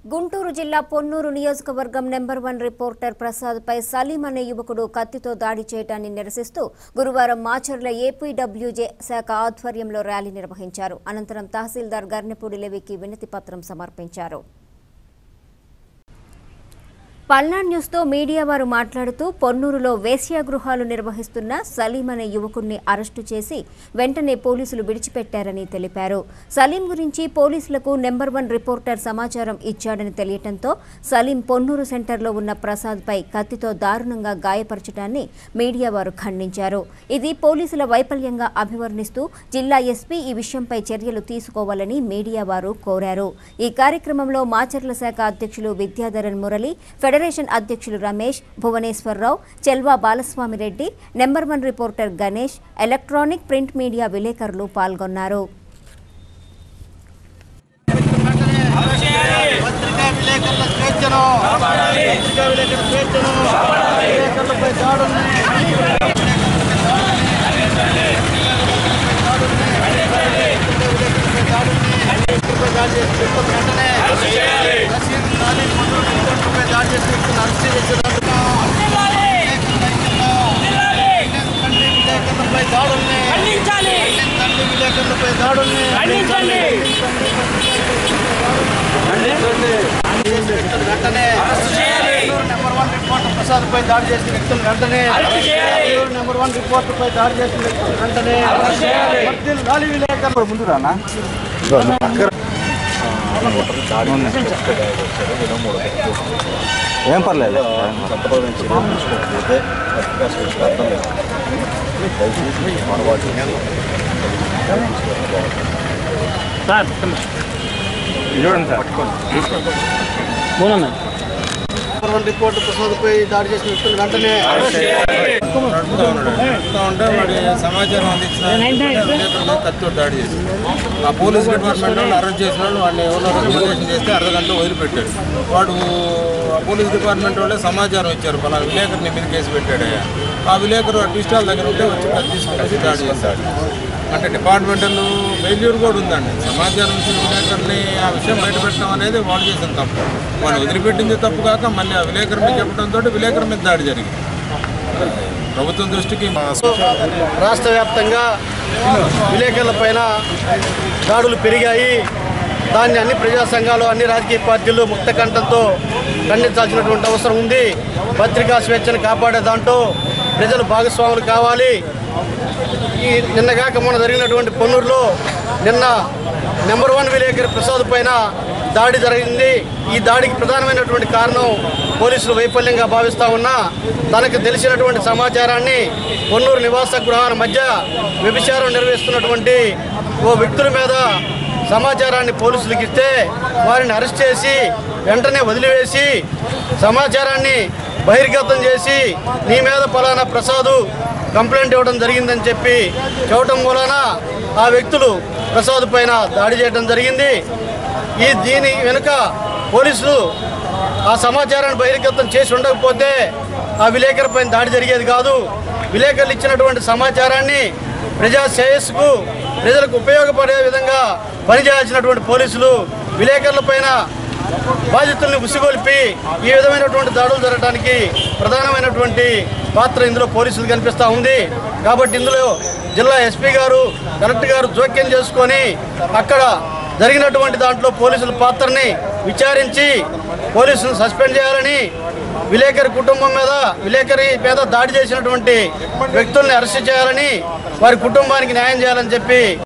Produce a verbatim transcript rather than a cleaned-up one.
గుంటూరు జిల్లా పొన్నూరు నియోజకవర్గం number one reporter Prasad పై సలీం అనే యువకుడు కత్తితో దాడి చేయడాన్ని నిరసిస్తూ గురువారం మాచర్ల ఏపీడబ్ల్యూజే శాఖ ఆధ్వర్యంలో ర్యాలీ నిర్వహించారు. అనంతరం తహసీల్దార్ గర్నెపూడి లేవికి వినతి పత్రం సమర్పించారు. పల్నాడు న్యూస్తో మీడియా వారు మాట్లాడుతూ పొన్నూరులో వేశ్యాగృహాలు నిర్వహిస్తున్న సలీం అనే యువకుడిని అరెస్టు చేసి వెంటనే పోలీసులు విడిచిపెట్టారని తెలిపారు. సలీం గురించి పోలీసులకు నెంబర్ వన్ రిపోర్టర్ సమాచారం ఇచ్చాడని తెలియటంతో సలీం పొన్నూరు సెంటర్లో ఉన్న ప్రసాద్పై కత్తితో దారుణంగా గాయపరచడాన్ని మీడియా వారు ఖండించారు. ఇది పోలీసుల వైఫల్యంగా అభివర్ణిస్తూ జిల్లా ఎస్పీ ఈ విషయంపై చర్యలు తీసుకోవాలని మీడియా వారు కోరారు. ఈ కార్యక్రమంలో మాచర్ల శాఖ అధ్యక్షులు విద్యాధరన్ మురళి, ఫెడరేషన్ అధ్యక్షులు Ramesh, Bhuvaneswararao, Chelva Balaswamireddy, number one reporter Ganesh, electronic print media విలేకరులు పాల్గొన్నారు. ప్రసాద్ పై దాడి చేసిన వ్యక్తులు వెంటనే నెంబర్ వన్ రిపోర్టర్ పై దాడి చేసిన వ్యక్తులు వెంటనే గాలి విలేకరులు ముందు రానా ఏం పర్లేదు సార్ చూడండి సార్ రిపోర్ట్ ప్రసాద్ పై దాడి చేసిన వ్యక్తులు వెంటనే ఉంటే వాడి సమాచారం అందించిన కత్తితో దాడి చేసి ఆ పోలీస్ డిపార్ట్మెంట్ వాళ్ళు అరెస్ట్ చేసిన వాళ్ళు వాడిని ఎవరో రిజిస్ట్రేషన్ చేస్తే అర్ధగంట వదిలిపెట్టాడు. వాడు ఆ పోలీస్ డిపార్ట్మెంట్ వాళ్ళే సమాచారం ఇచ్చారు, పలా విలేకరుని మీద కేసు పెట్టాడు. ఆ విలేకరు ఆ టిస్టాల్ దగ్గర ఉంటే వచ్చి కత్తి కలిసి దాడి చేశాడు. అంటే డిపార్ట్మెంటల్ ఫెయిల్యూర్ కూడా ఉందండి. సమాచారం ఇచ్చిన విలేకరుని ఆ విషయం బయటపెట్టడం అనేది వాడు చేసిన తప్పు. వాడు వదిలిపెట్టింది తప్పు కాక మళ్ళీ ఆ విలేకరు మీద చెప్పడంతో విలేకరు మీద దాడి జరిగింది. ప్రభుత్వం దృష్టికి రాష్ట్ర వ్యాప్తంగా విలేకరుల పైన దాడులు పెరిగాయి. దాన్ని అన్ని ప్రజా సంఘాలు, అన్ని రాజకీయ పార్టీలు ముక్త కంఠంతో ఖండించాల్సినటువంటి అవసరం ఉంది. పత్రికా స్వేచ్ఛను కాపాడే దాంట్లో ప్రజలు భాగస్వాములు కావాలి. ఈ నిన్నగాక మొన్న జరిగినటువంటి పొన్నూరులో నిన్న నెంబర్ వన్ విలేకరి ప్రసాద్ పైన దాడి జరిగింది. ఈ దాడికి ప్రధానమైనటువంటి కారణం పోలీసులు వైఫల్యంగా భావిస్తూ ఉన్నా తనకు తెలిసినటువంటి సమాచారాన్ని పొన్నూరు నివాస గృహాల మధ్య వ్యభిచారం నిర్వహిస్తున్నటువంటి ఓ వ్యక్తుల మీద సమాచారాన్ని పోలీసులకు ఇస్తే వారిని అరెస్ట్ చేసి వెంటనే వదిలివేసి సమాచారాన్ని బహిర్గతం చేసి నీ మీద పలానా ప్రసాదు కంప్లైంట్ ఇవ్వడం జరిగిందని చెప్పి చెప్పడం మూలన ఆ వ్యక్తులు ప్రసాద్ పైన దాడి చేయడం జరిగింది. ఈ దీని వెనుక పోలీసులు ఆ సమాచారాన్ని బహిర్గతం చేసి ఉండకపోతే ఆ విలేకరు పైన దాడి జరిగేది కాదు. విలేకరులు ఇచ్చినటువంటి సమాచారాన్ని ప్రజా శ్రేయస్సుకు, ప్రజలకు ఉపయోగపడే విధంగా పనిచేయాల్సినటువంటి పోలీసులు విలేకరుల పైన బాధితుల్ని ఉసిగొల్పి ఈ విధమైనటువంటి దాడులు జరగడానికి ప్రధానమైనటువంటి పాత్ర ఇందులో పోలీసులు కనిపిస్తూ ఉంది. కాబట్టి ఇందులో జిల్లా ఎస్పీ గారు, కలెక్టర్ గారు జోక్యం చేసుకొని అక్కడ జరిగినటువంటి దాంట్లో పోలీసుల పాత్రని విచారించి పోలీసులను సస్పెండ్ చేయాలని, విలేకరి కుటుంబం మీద విలేకరి మీద దాడి చేసినటువంటి వ్యక్తుల్ని అరెస్ట్ చేయాలని, వారి కుటుంబానికి న్యాయం చేయాలని చెప్పి